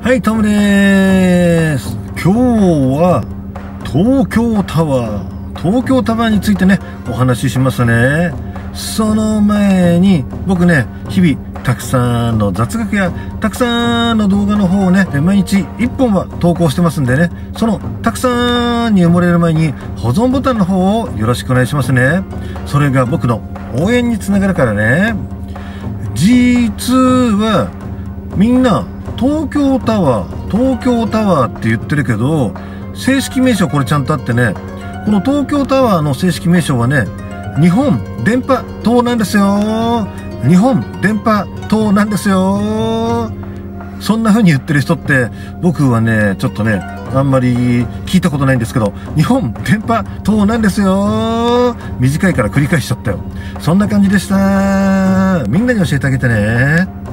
はい、トムです。今日は東京タワーについてね、お話ししますね。その前に、僕ね、日々、たくさんの雑学や、たくさんの動画の方をね、毎日1本は投稿してますんでね、そのたくさんに埋もれる前に、保存ボタンの方をよろしくお願いしますね。それが僕の応援につながるからね。実は、みんな、東京タワーって言ってるけど、正式名称これちゃんとあってね、この東京タワーの正式名称はね、日本電波塔なんですよ。日本電波塔なんですよ。そんな風に言ってる人って、僕はね、ちょっとね、あんまり聞いたことないんですけど、日本電波塔なんですよ。短いから繰り返しちゃったよ。そんな感じでした。みんなに教えてあげてね。